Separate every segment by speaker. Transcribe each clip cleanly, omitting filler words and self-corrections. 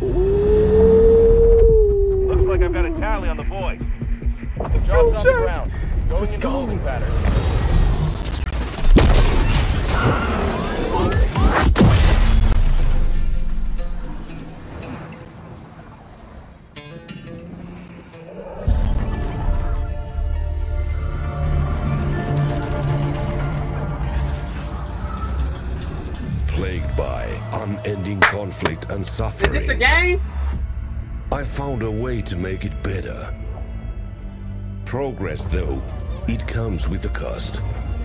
Speaker 1: Looks like I've got a tally on the boys.
Speaker 2: Let's go,
Speaker 1: Job's on the ground. Going into holding pattern.
Speaker 3: Plagued by unending conflict and suffering.
Speaker 2: Is this the game?
Speaker 3: I found a way to make it better. Progress, though, it comes with a cost.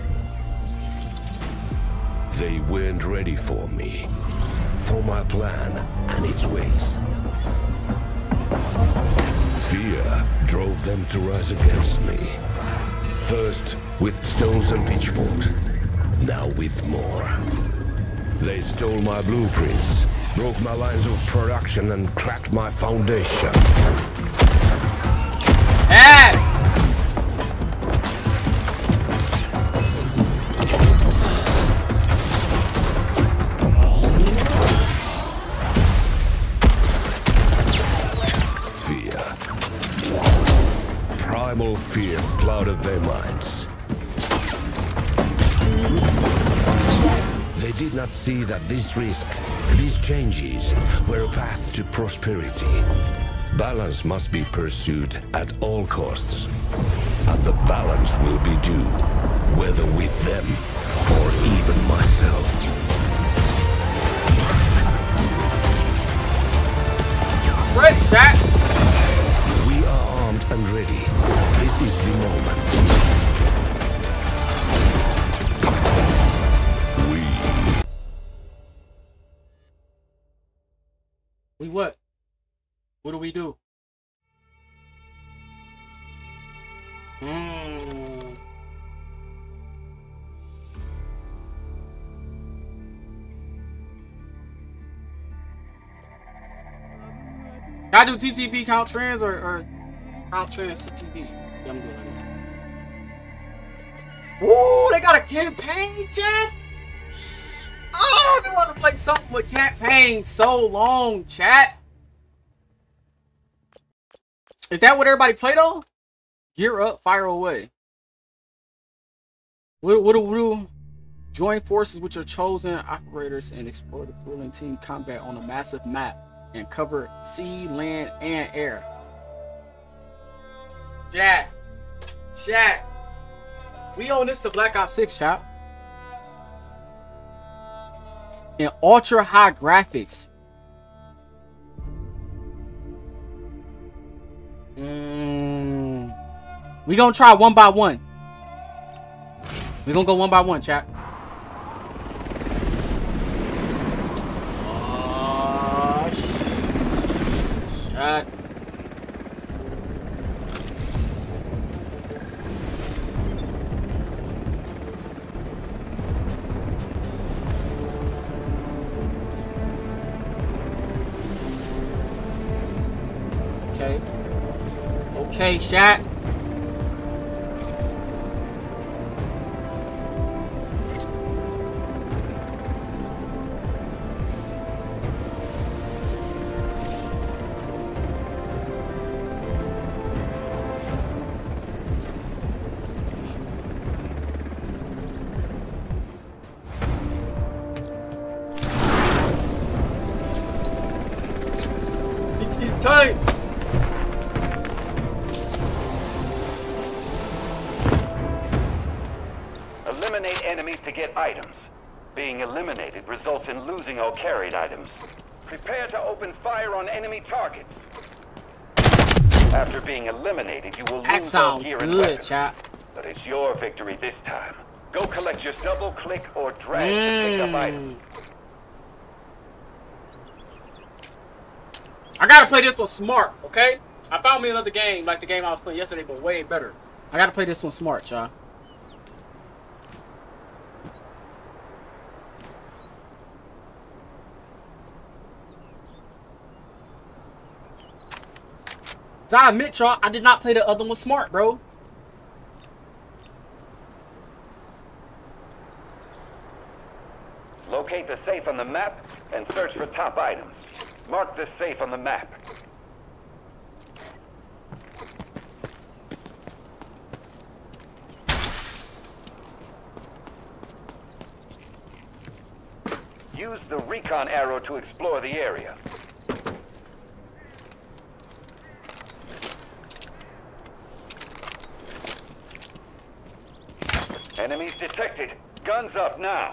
Speaker 3: They weren't ready for me, for my plan and its ways. Fear drove them to rise against me. First with stones and pitchforks, now with more. They stole my blueprints, broke my lines of production, and cracked my foundation.
Speaker 2: Hey!
Speaker 3: Primal fear clouded their minds. They did not see that this risk, these changes, were a path to prosperity. Balance must be pursued at all costs. And the balance will be due, whether with them or even myself.
Speaker 2: Ready, chat.
Speaker 3: We are armed and ready. This is the moment.
Speaker 2: We what? What do we do? Can I do TTP count trends or count trends TTP? Yeah, I'm doing it. Ooh, they got a campaign, chat? Oh, I've been wanting to play something with campaign so long, chat. Is that what everybody play though? Gear up, fire away. What do we do? Join forces with your chosen operators and explore the pooling team combat on a massive map and cover sea, land, and air. Chat. We own this to Black Ops 6, chat. And ultra high graphics. We gonna try one by one. We gonna go one by one, chat. Shut. Okay, chat. It's time.
Speaker 1: Eliminate enemies to get items. Being eliminated results in losing all carried items. Prepare to open fire on enemy targets. After being eliminated, you will lose all gear and weapons.
Speaker 2: Chat.
Speaker 1: But it's your victory this time. Go collect your double click or drag to pick up items.
Speaker 2: I gotta play this one smart, okay? I found me another game like the game I was playing yesterday, but way better. I gotta play this one smart, y'all. So I admit, y'all, I did not play the other one smart, bro.
Speaker 1: Locate the safe on the map and search for top items. Mark the safe on the map. Use the recon arrow to explore the area. Enemies detected. Guns up now.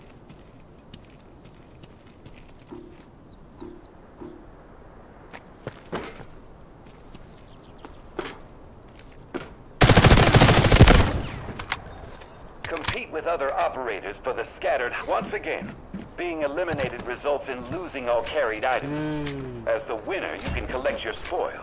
Speaker 1: Compete with other operators for the scattered. Once again, being eliminated results in losing all carried items. As the winner, you can collect your spoils.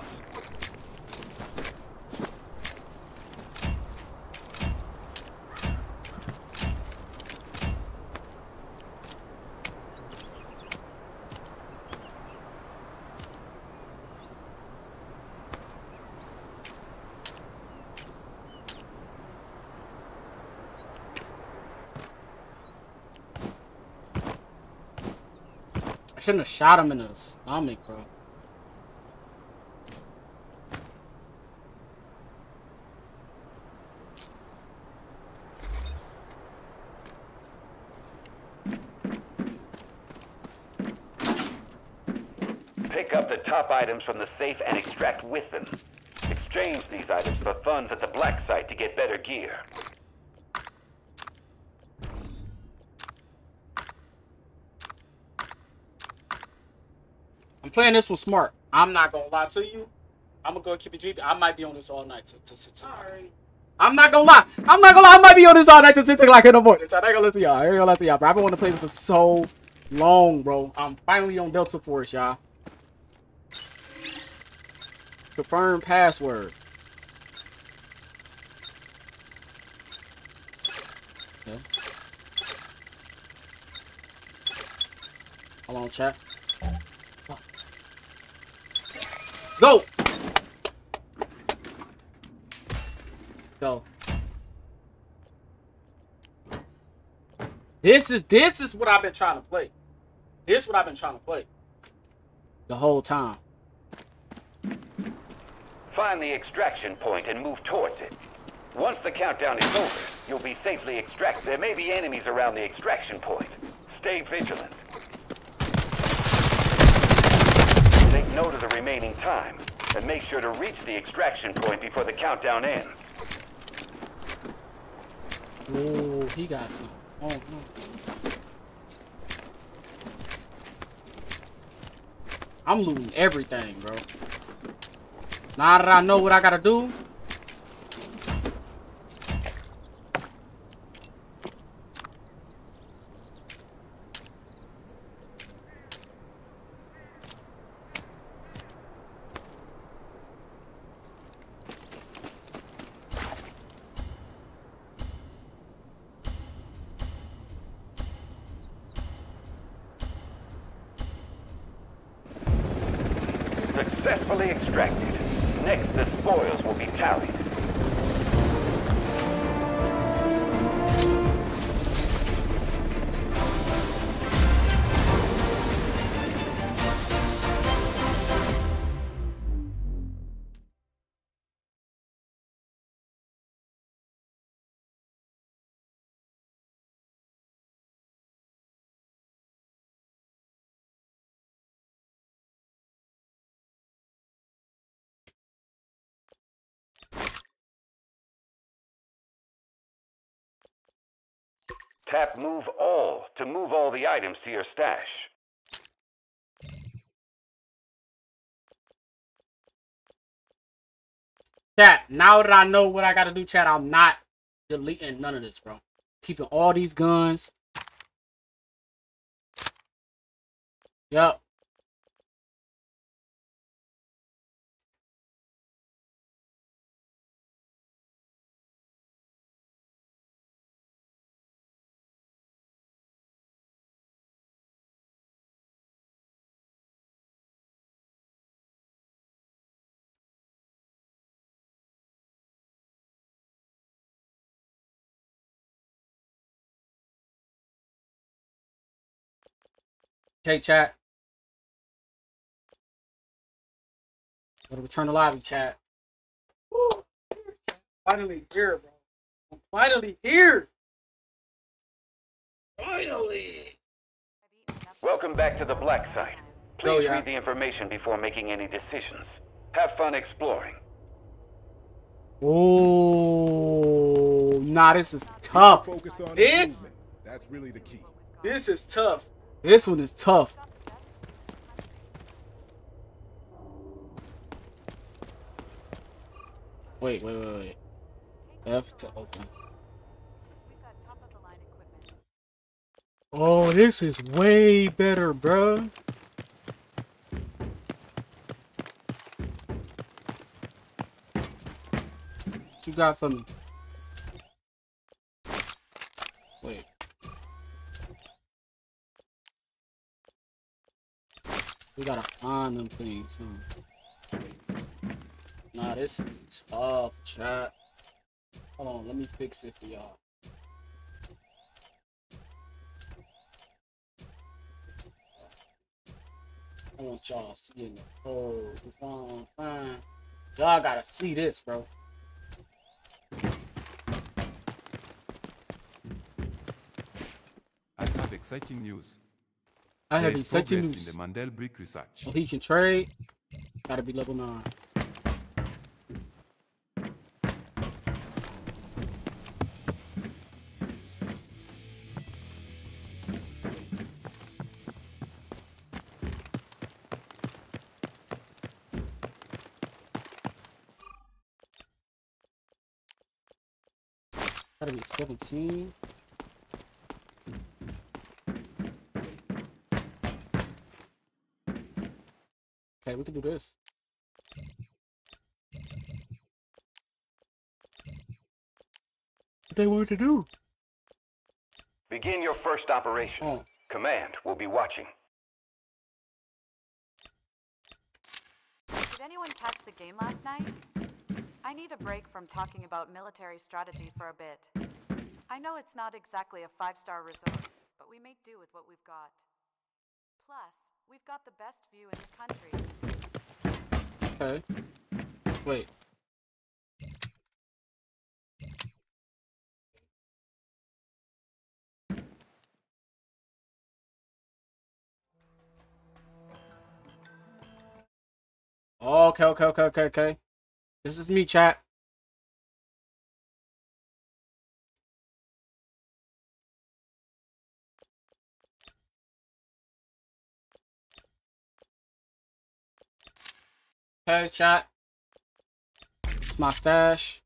Speaker 2: I shouldn't have shot him in the stomach, bro.
Speaker 1: Pick up the top items from the safe and extract with them. Exchange these items for funds at the black site to get better gear.
Speaker 2: I'm playing this one smart. I'm not gonna lie to you. I'm gonna go keep it G. I might be on this all night till 6 o'clock.
Speaker 4: Sorry.
Speaker 2: I'm not gonna lie. I might be on this all night till 6 o'clock in the morning. I ain't gonna listen to y'all. I ain't gonna lie to y'all, bro. I've been wanting to play this for so long, bro. I'm finally on Delta Force, y'all. Confirm password. Okay. Hold on, chat. Let's go. Go. This is what I've been trying to play. This is what I've been trying to play the whole time.
Speaker 1: Find the extraction point and move towards it. Once the countdown is over, you'll be safely extracted. There may be enemies around the extraction point. Stay vigilant. Take note of the remaining time, and make sure to reach the extraction point before the countdown ends.
Speaker 2: Oh, he got some. Oh, no. I'm looting everything, bro. Now that I know what I gotta do.
Speaker 1: Successfully extracted. Next, the spoils will be tallied. Tap Move All to move all the items to your stash.
Speaker 2: Chat, now that I know what I gotta do, chat, I'm not deleting none of this, bro. Keeping all these guns. Yup. Okay, chat. Gotta return to lobby, chat. Woo. Finally here, bro. I'm finally here. Finally.
Speaker 1: Welcome back to the black site. Please
Speaker 2: Oh, yeah.
Speaker 1: read the information before making any decisions. Have fun exploring.
Speaker 2: Oh, nah, this is tough.
Speaker 4: Focus on
Speaker 2: This?
Speaker 4: improvement. That's really the key.
Speaker 2: This is tough. This one is tough. Wait. F to open. Oh, this is way better, bro. What you got for me? Wait. We gotta find them things, huh? Nah, this is tough, chat. Hold on, let me fix it for y'all. I want y'all seeing the code. Fine. Y'all gotta see this, bro.
Speaker 5: I have exciting news.
Speaker 2: I have
Speaker 5: There is
Speaker 2: exciting
Speaker 5: progress
Speaker 2: news.
Speaker 5: in the Mandel brick research.
Speaker 2: Well, he can trade. Gotta be level 9. Gotta be 17. Okay, we can do this. What they want to do?
Speaker 1: Begin your first operation.
Speaker 2: Oh.
Speaker 1: Command will be watching.
Speaker 6: Did anyone catch the game last night? I need a break from talking about military strategy for a bit. I know it's not exactly a 5-star resort, but we make do with what we've got. Plus, we've got the best view in the country.
Speaker 2: Okay. Wait. Okay. This is me, chat. Okay, chat. It's my stash.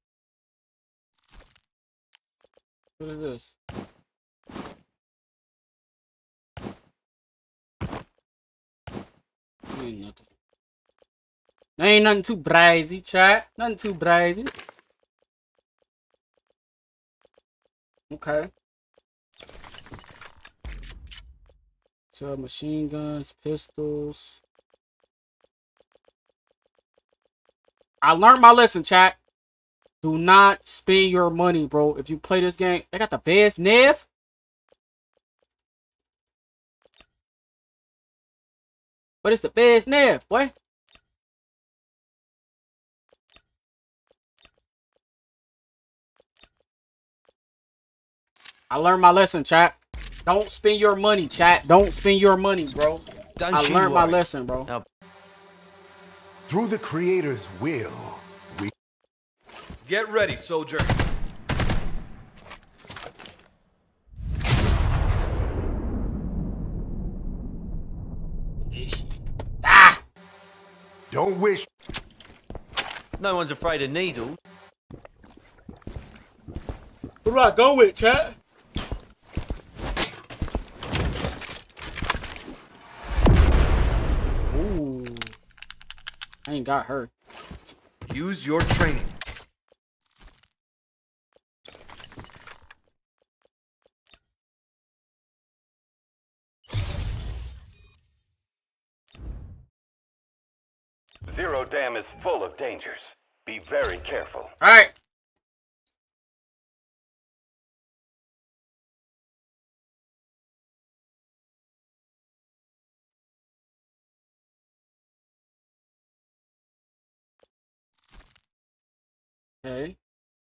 Speaker 2: What is this? Ain't nothing. Ain't nothing too brazy, chat. Nothing too brazy. Okay. So machine guns, pistols. I learned my lesson, chat. Do not spend your money, bro. If you play this game, they got the best Nev. But it's the best Nev, boy. I learned my lesson, chat. Don't spend your money, chat. Don't spend your money, bro. I learned my lesson, bro.
Speaker 7: Now,
Speaker 4: Through the Creator's will, we
Speaker 7: get ready, soldier.
Speaker 2: Ah!
Speaker 4: don't wish.
Speaker 7: No one's afraid of needles.
Speaker 2: What do I go with, chat? Ooh. I ain't got her.
Speaker 7: Use your training.
Speaker 1: Zero Dam is full of dangers. Be very careful.
Speaker 2: Alright. Okay.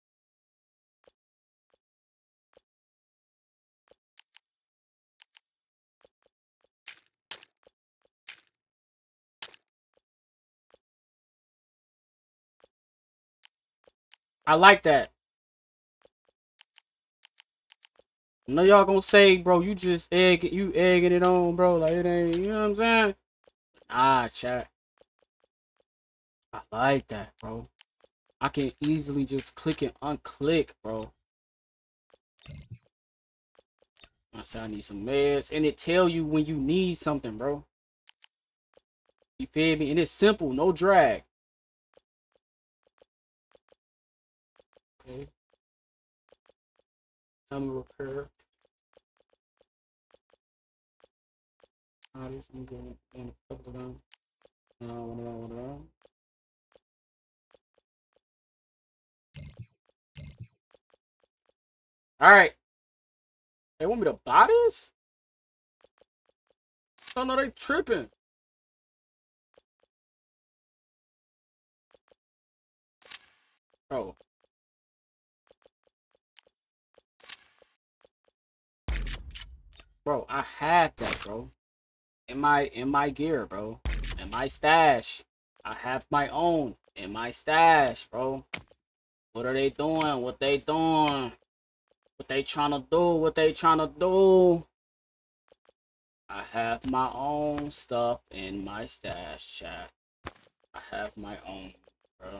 Speaker 2: I like that. I know y'all gonna say, bro, you just egging it on, bro. Like it ain't, you know what I'm saying? Ah, chat. I like that, bro. I can easily just click and unclick, bro. I said I need some meds, and it tell you when you need something, bro. You feel me? And it's simple, no drag. Okay. I'm repair. This I'm going to put it on. All right. They want me to buy this? Oh no, they tripping. Oh. Bro, I have that, bro. In my gear, bro. In my stash. I have my own in my stash, bro. What are they doing? What they doing? What they trying to do? What they trying to do? I have my own stuff in my stash, chat. I have my own, bro.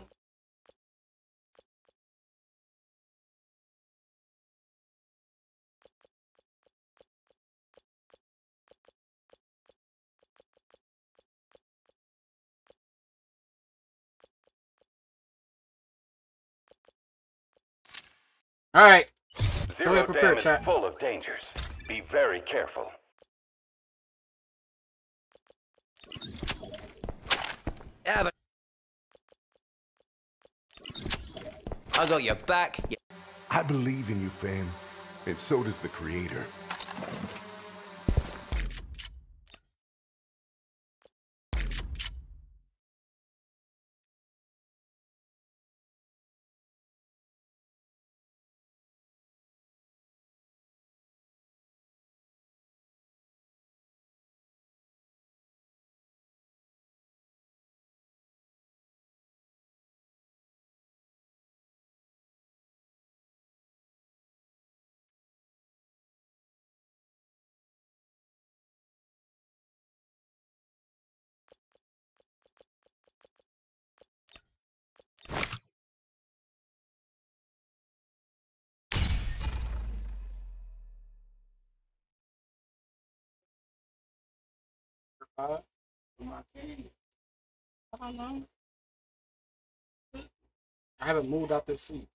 Speaker 2: All right.
Speaker 1: Zero Dam is full of dangers. Be very careful.
Speaker 7: I got your back.
Speaker 4: I believe in you, fam. And so does the creator.
Speaker 2: I don't know. I haven't moved out this seat.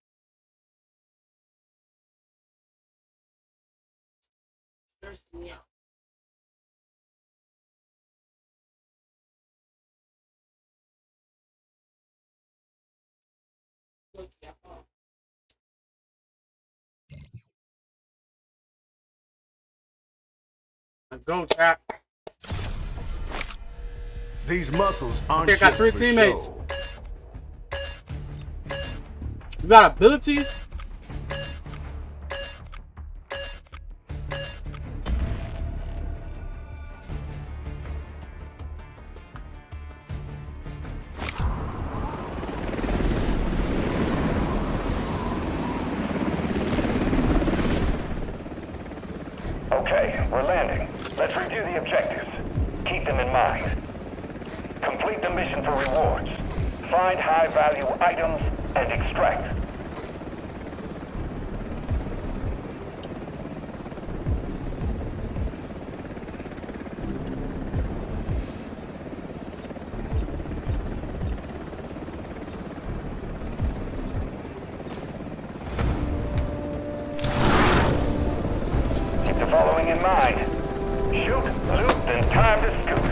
Speaker 2: Yeah. Let's go, chat.
Speaker 4: These muscles aren't
Speaker 2: Okay, I got
Speaker 4: just
Speaker 2: 3
Speaker 4: for
Speaker 2: teammates.
Speaker 4: show.
Speaker 2: You got abilities?
Speaker 1: Okay, we're landing. Let's review the objectives. Keep them in mind. Complete the mission for rewards. Find high-value items and extract. Keep the following in mind. Shoot, loot, then time to scoot.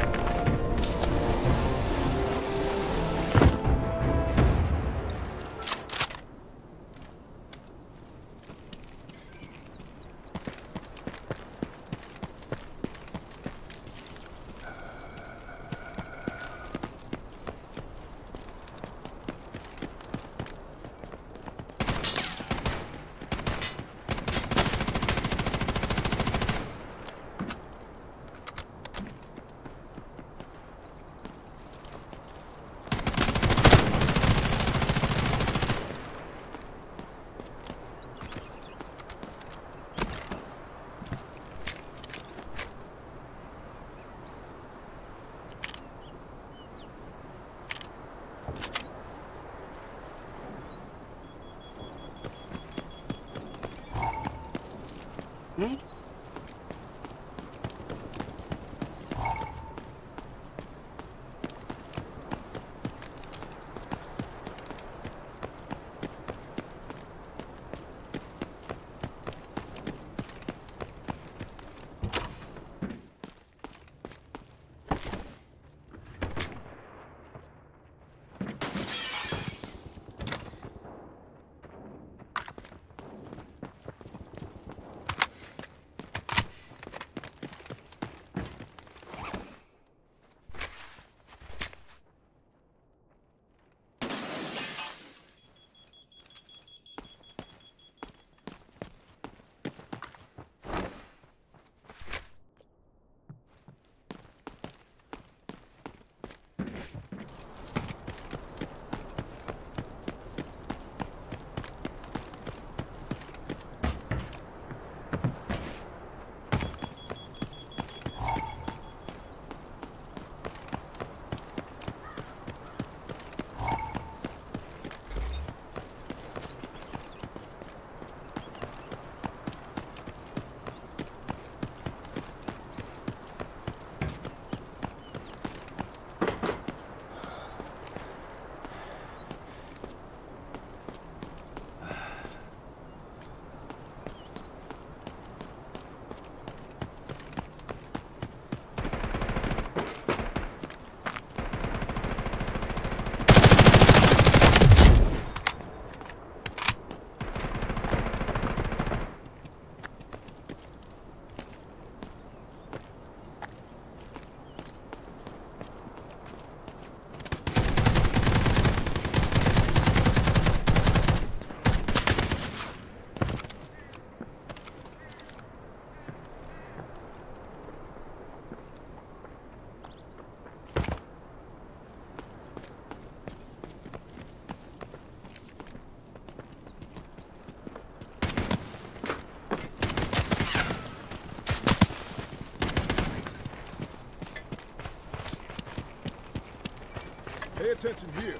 Speaker 4: Pay attention here.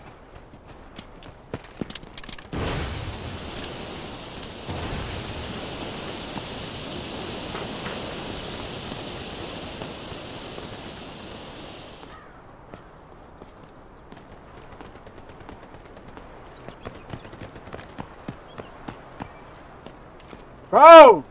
Speaker 2: Bro!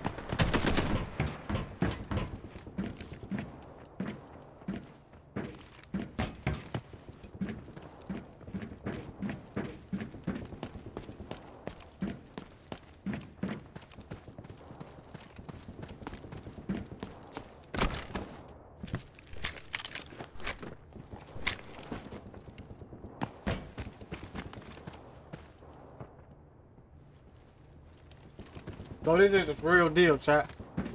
Speaker 2: Bro, this is the real deal, chat.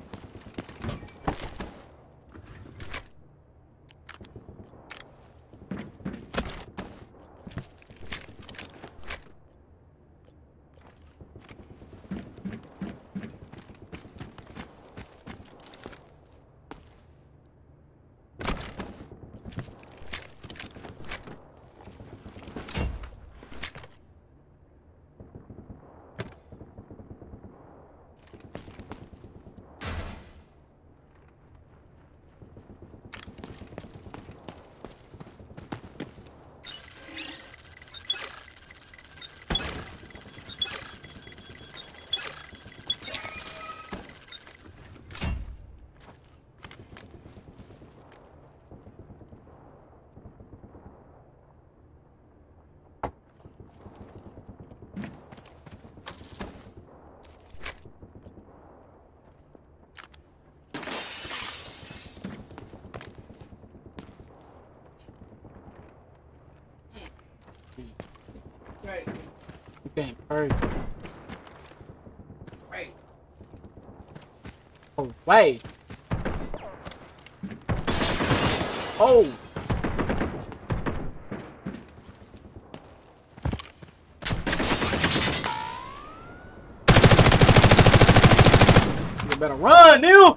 Speaker 2: Right. You can't hurry. Right. Oh, wait. Oh. You better run, Neil.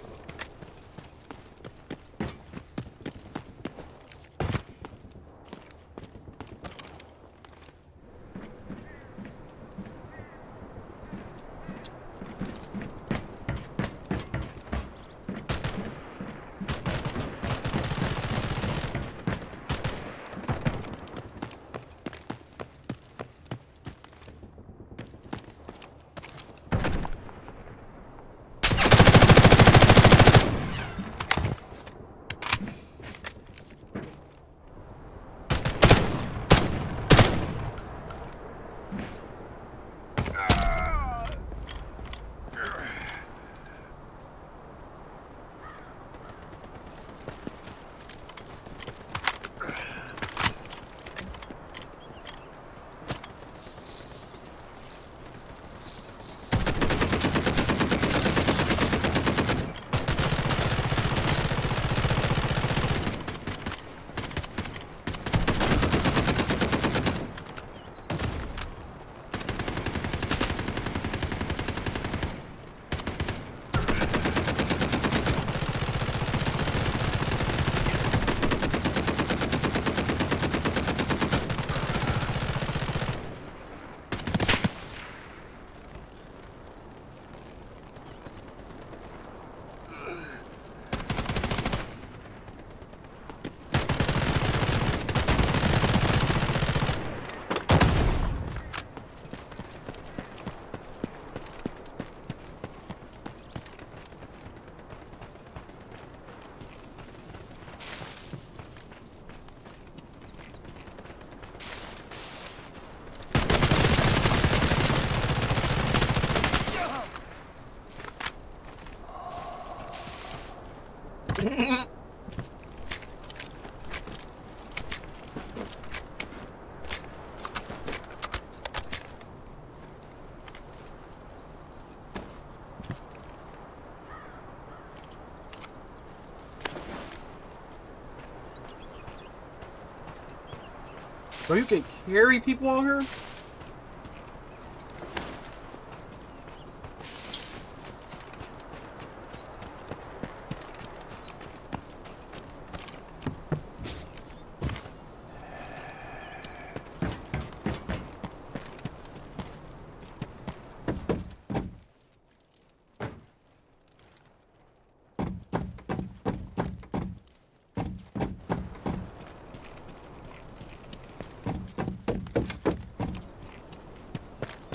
Speaker 2: Bro, you can carry people on her?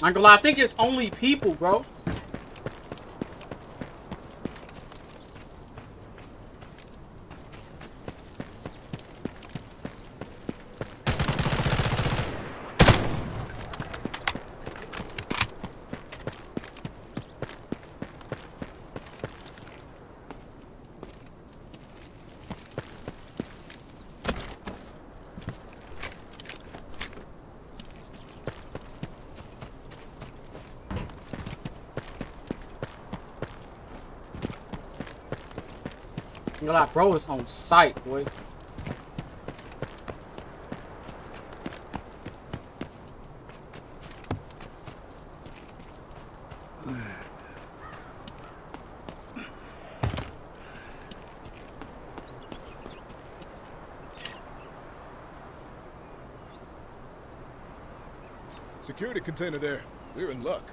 Speaker 2: I ain't gonna lie, I think it's only people, bro. You're like, bro, it's on site, boy.
Speaker 8: Security container there. We're in luck.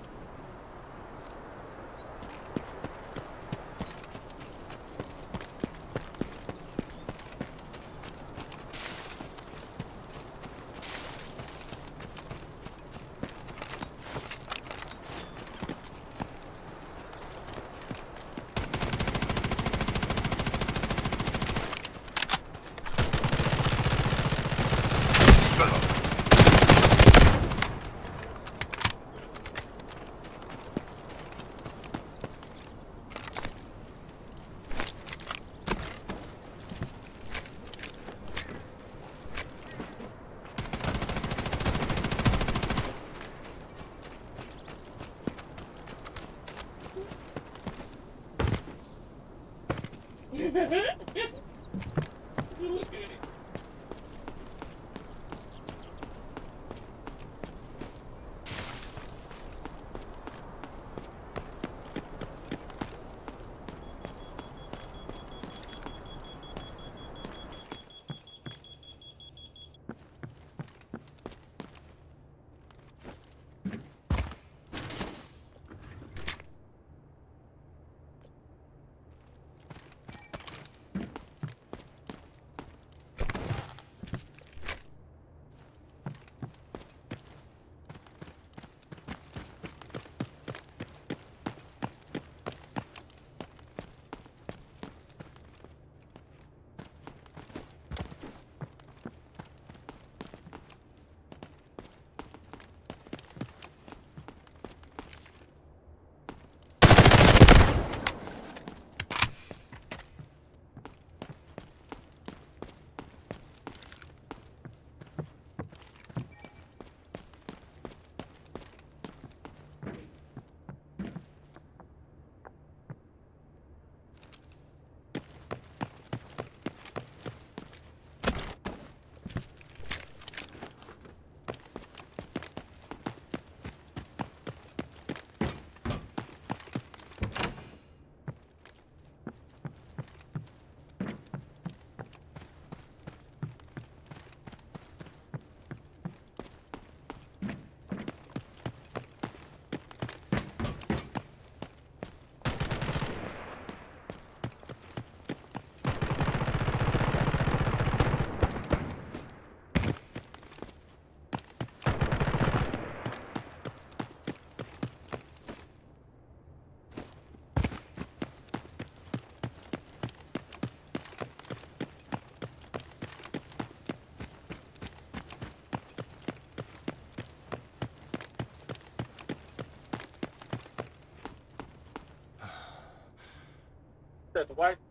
Speaker 2: That's the white.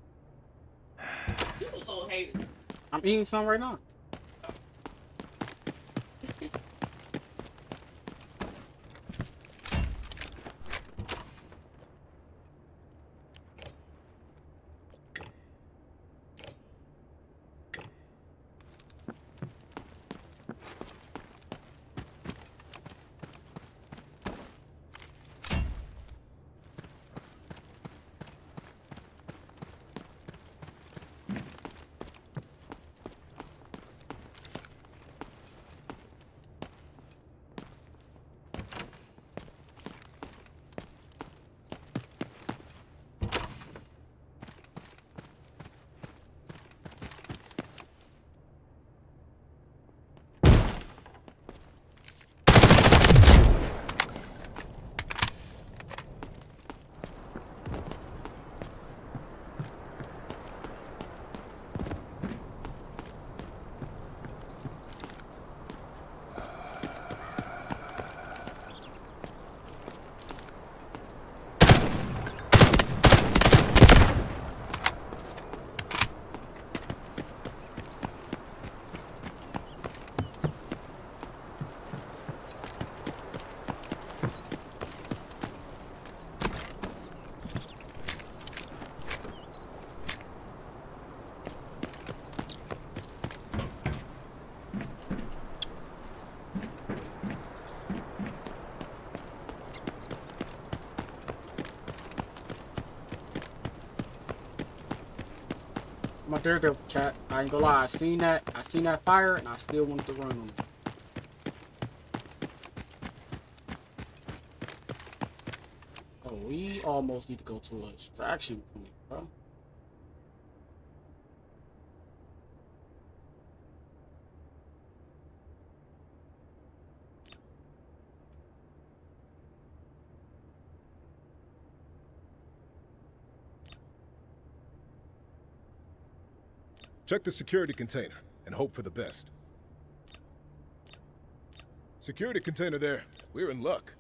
Speaker 9: You a little hater.
Speaker 2: I'm eating some right now. Daredevil chat. I ain't gonna lie. I seen that fire, and I still wanted to run him. Oh, we almost need to go to an extraction point, bro.
Speaker 8: Check the security container and hope for the best. Security container there. We're in luck.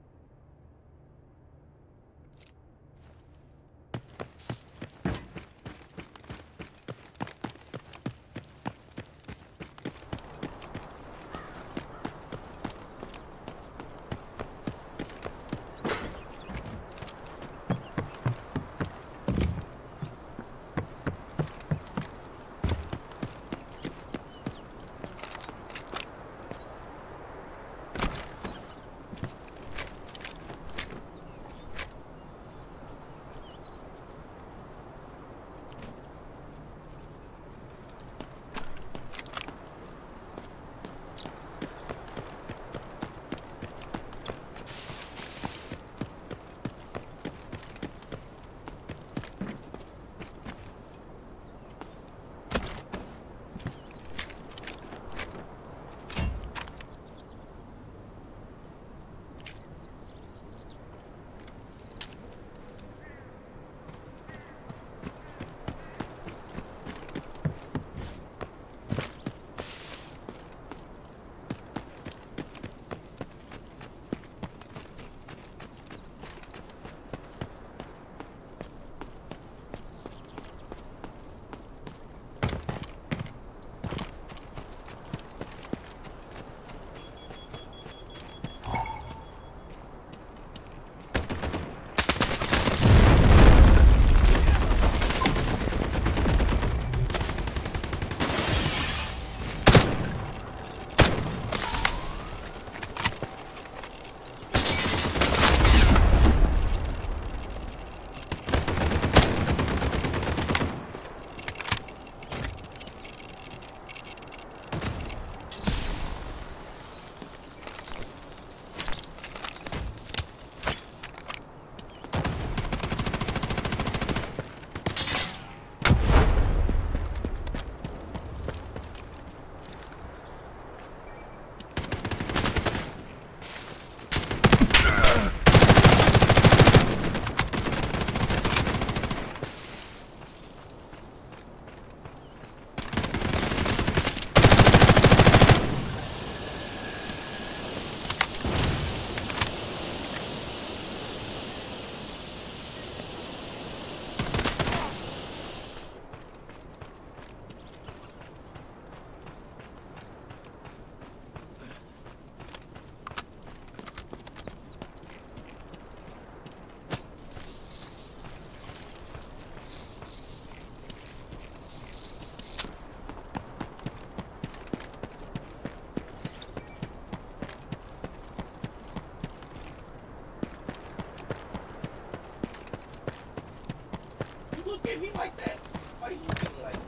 Speaker 9: at me like that? Why you looking like that?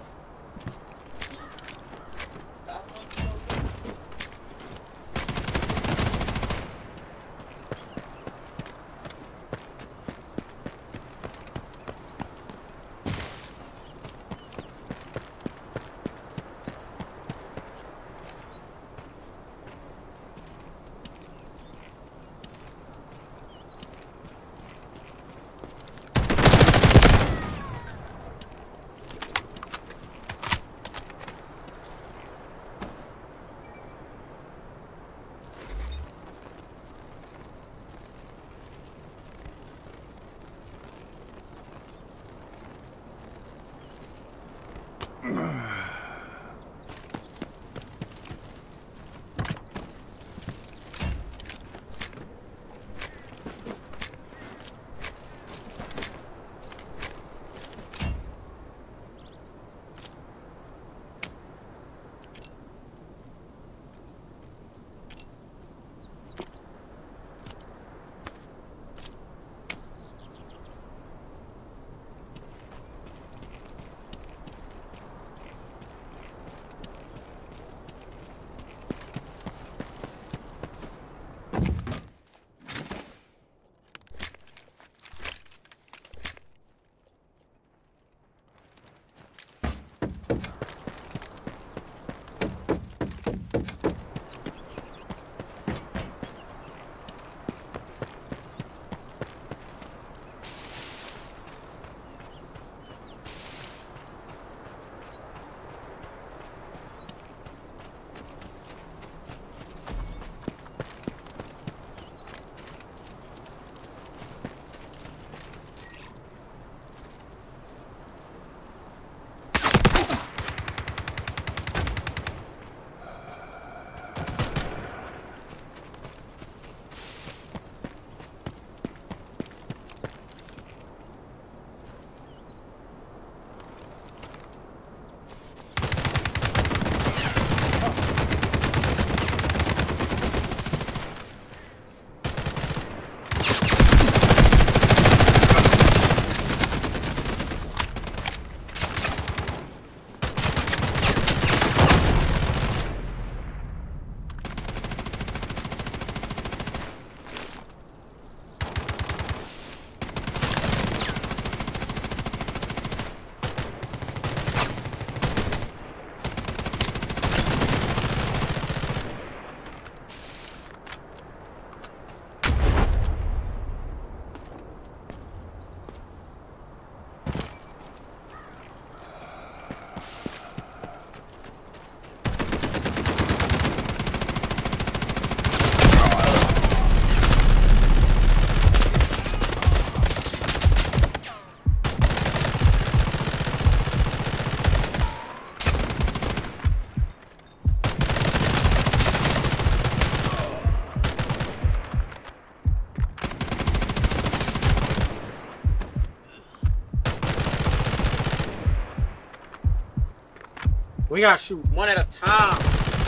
Speaker 2: We gotta shoot one at a time.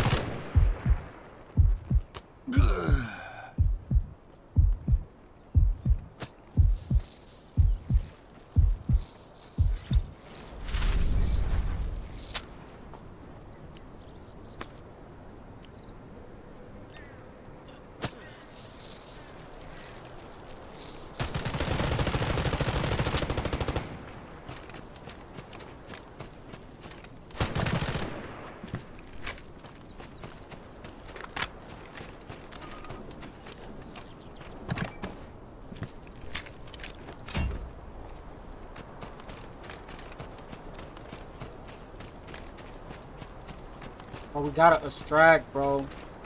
Speaker 2: Oh, we gotta extract, bro.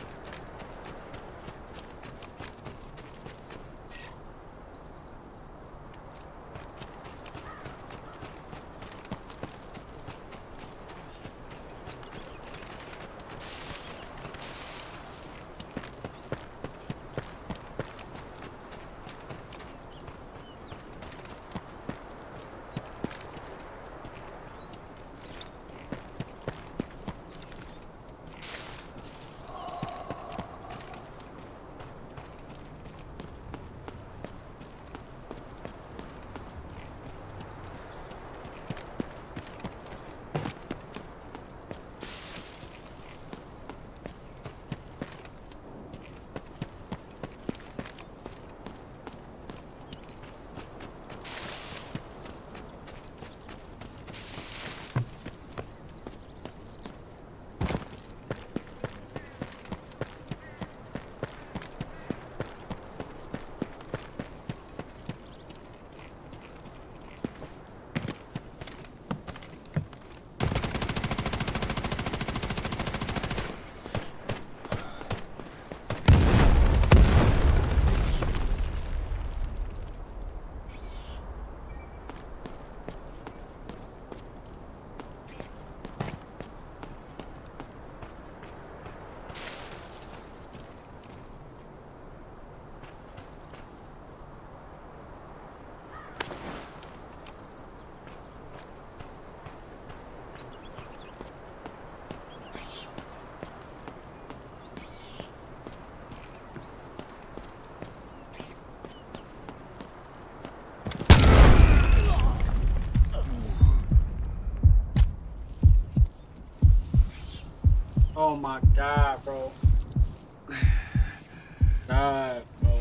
Speaker 2: Oh my God, bro. God, bro.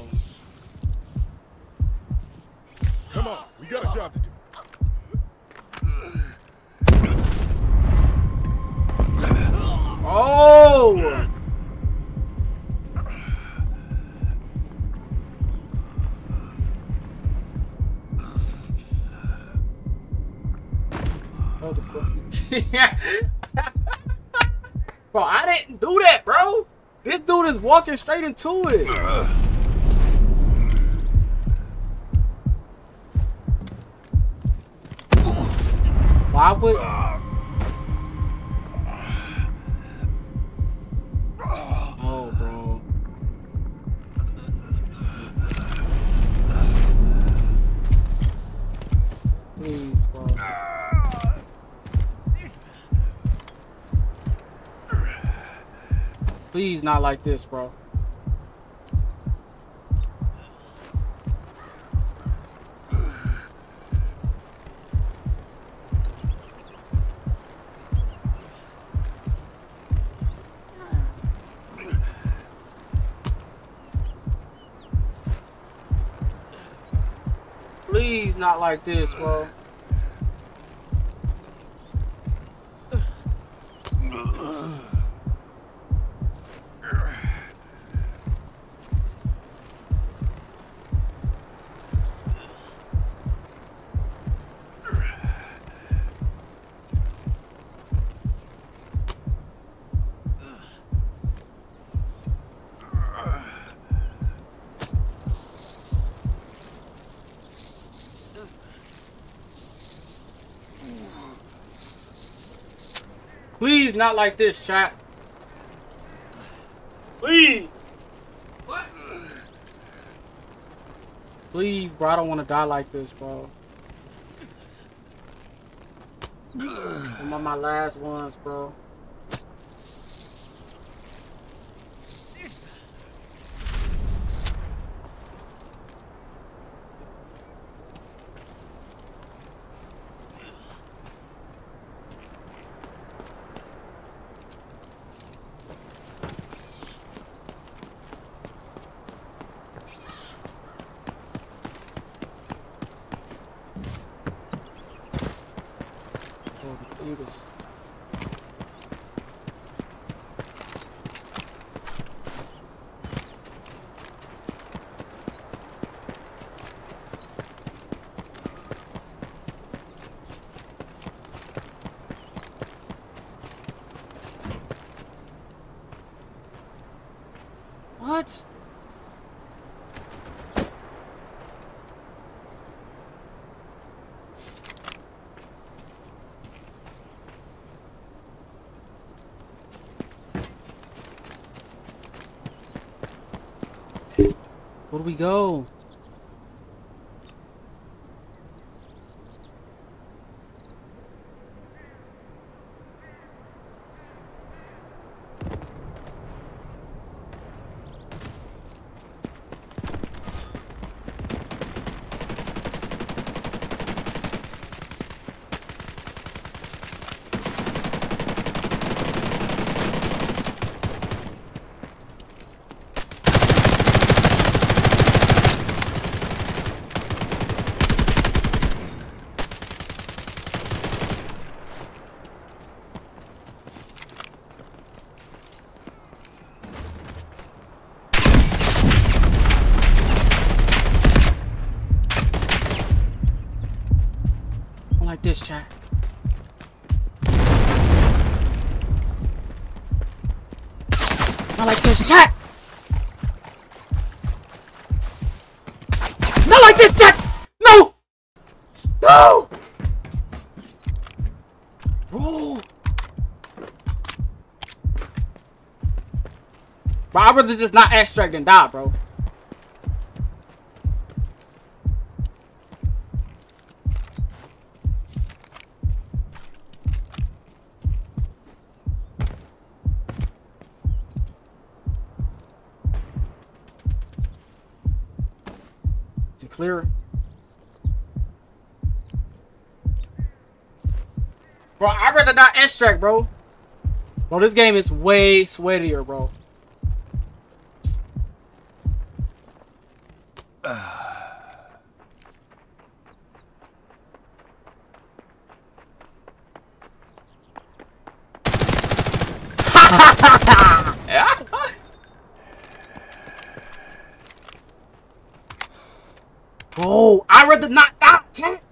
Speaker 8: Come on, we got a job to do.
Speaker 2: Oh! What the fuck? Bro, I didn't do that, bro. This dude is walking straight into it. Why would... Oh, bro. Please, bro. Please, not like this, bro. Please, not like this, bro. Please, not like this, chat. Please.
Speaker 9: What?
Speaker 2: Please, bro. I don't want to die like this, bro. One of my last ones, bro. What? Where do we go? Like this, chat. Not like this, chat. Not like this, chat. No. No. Bro. Bro, I'd rather just not extract and die, bro. Clear. Bro, I'd rather not extract, bro. Bro, this game is way sweatier, bro. Oh, I'd rather not die, chat.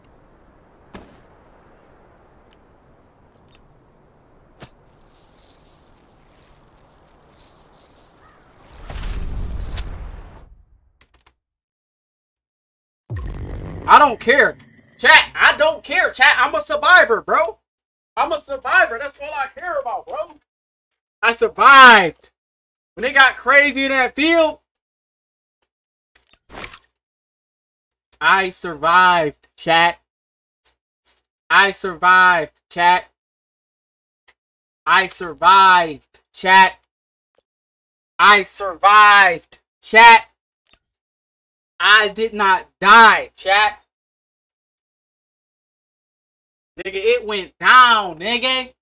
Speaker 2: I don't care. Chat, I don't care, chat. I'm a survivor, bro. I'm a survivor. That's all I care about, bro. I survived. When they got crazy in that field, I survived, chat. I survived, chat. I survived, chat. I survived, chat. I did not die, chat. Nigga, it went down, nigga.